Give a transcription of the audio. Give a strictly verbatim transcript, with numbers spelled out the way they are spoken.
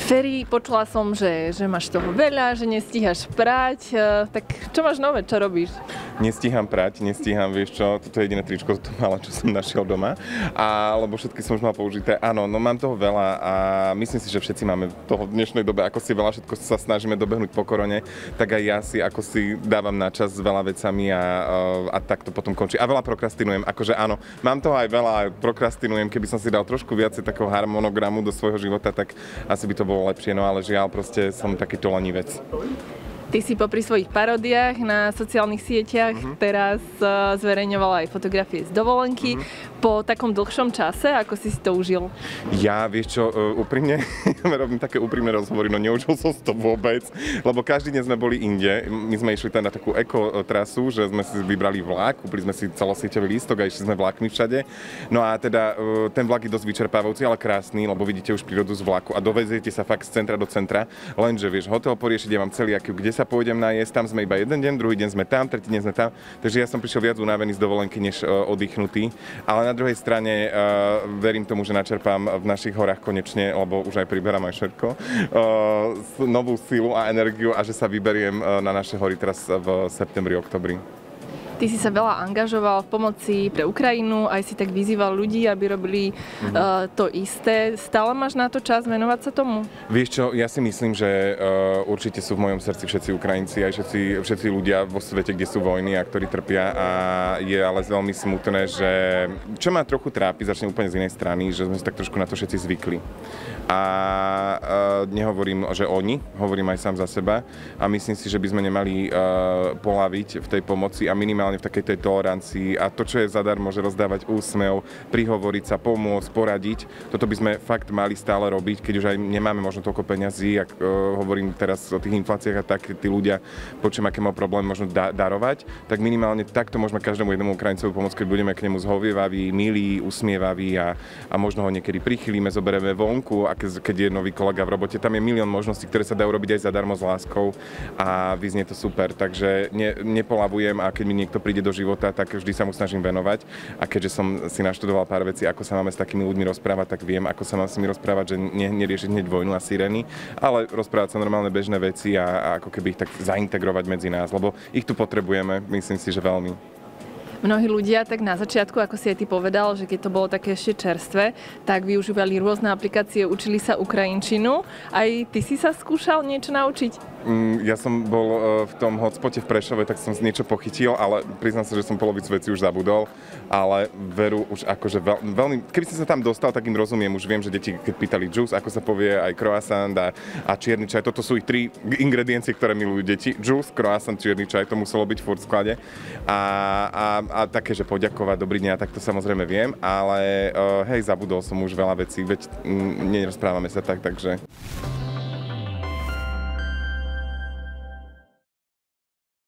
Ferry, počula som, že, že máš toho veľa, že nestíhaš prať, tak čo máš nové, čo robíš? Nestíham prať, nestíham, vieš čo, toto je jediné tričko, toto malé, čo som našiel doma, a, lebo všetky som už mal použité. Áno, no mám toho veľa a myslím si, že všetci máme toho v dnešnej dobe, ako si veľa, všetko sa snažíme dobehnúť po korone, tak aj ja si ako si dávam na čas s veľa vecami a, a tak to potom končí. A veľa prokrastinujem, akože áno, mám toho aj veľa, aj prokrastinujem, keby som si dal trošku viacej takého harmonogramu do svojho života, tak asi by to bolo lepšie, no ale žiaľ, proste som takýto lenivec. Ty si popri svojich paródiách na sociálnych sieťach uh-huh. teraz uh, zverejňovala aj fotografie z dovolenky. Uh-huh. Po takom dlhšom čase, ako si si to užil? Ja, vieš čo, uh, úprimne, robím také úprimné rozhovory, no neužil som si to vôbec, lebo každý deň sme boli inde. My sme išli tam na takú ekotrasu, že sme si vybrali vlak, kúpili sme si celosieťový lístok a išli sme vlákmi všade. No a teda uh, ten vlak je dosť vyčerpávajúci, ale krásny, lebo vidíte už prírodu z vlaku a doveziete sa fakt z centra do centra, lenže vieš, hotel poriešiť, ja mám celý aký, kde sa pôjdem najesť, tam sme iba jeden deň, druhý deň sme tam, tretí deň sme tam, takže ja som prišiel viac unavený z dovolenky, než uh, oddychnutý, ale na druhej strane uh, verím tomu, že načerpám v našich horách konečne, lebo už aj priberám aj všetko, uh, novú silu a energiu a že sa vyberiem uh, na naše hory teraz v septembri, oktobri. Ty si sa veľa angažoval v pomoci pre Ukrajinu, aj si tak vyzýval ľudí, aby robili mm-hmm. uh, to isté. Stále máš na to čas venovať sa tomu? Vieš čo, ja si myslím, že uh, určite sú v mojom srdci všetci Ukrajinci, aj všetci, všetci ľudia vo svete, kde sú vojny a ktorí trpia, a je ale veľmi smutné, že čo ma trochu trápi, začne úplne z inej strany, že sme si tak trošku na to všetci zvykli. A uh, nehovorím, že oni, hovorím aj sám za seba, a myslím si, že by sme nemali uh, poľaviť v tej pomoci a minimálne v takej tej tolerancii, a to, čo je zadarmo, že rozdávať úsmev, prihovoriť sa, pomôcť, poradiť, toto by sme fakt mali stále robiť, keď už aj nemáme možno toľko peňazí, ak uh, hovorím teraz o tých infláciách a tak, tí ľudia počujem, aké majú problém možno da- darovať, tak minimálne takto môžeme každému jednému Ukrajincovi pomôcť, keď budeme k nemu zhovievaví, milí, usmievaví a, a možno ho niekedy prichylíme, zoberieme vonku, a keď je nový kolega v robote, tam je milión možností, ktoré sa dajú robiť aj zadarmo s láskou a vyznie to super, takže ne, nepolavujem, a keď mi niekto príde do života, tak vždy sa mu snažím venovať, a keďže som si naštudoval pár vecí, ako sa máme s takými ľuďmi rozprávať, tak viem, ako sa mám s nimi rozprávať, že ne, neriešiť hneď vojnu a sirény, ale rozprávať sa normálne bežné veci a, a ako keby ich tak zaintegrovať medzi nás, lebo ich tu potrebujeme, myslím si, že veľmi. Mnohí ľudia tak na začiatku, ako si aj ty povedal, že keď to bolo také ešte čerstvé, tak využívali rôzne aplikácie, učili sa ukrajinčinu. Aj ty si sa skúšal niečo naučiť? Ja som bol v tom hotspote v Prešove, tak som si niečo pochytil, ale priznám sa, že som polovicu vecí už zabudol, ale veru už akože veľ, veľmi, keby som sa tam dostal, tak im rozumiem, už viem, že deti, keď pýtali juice, ako sa povie, aj croissant a, a čierny čaj, toto sú ich tri ingrediencie, ktoré milujú deti. Juice, croissant, čierny čaj, to muselo byť furt v sklade. A, a, a také, že poďakovať, dobrý deň, tak to samozrejme viem, ale uh, hej, zabudol som už veľa vecí, veď m, nerozprávame sa tak, takže...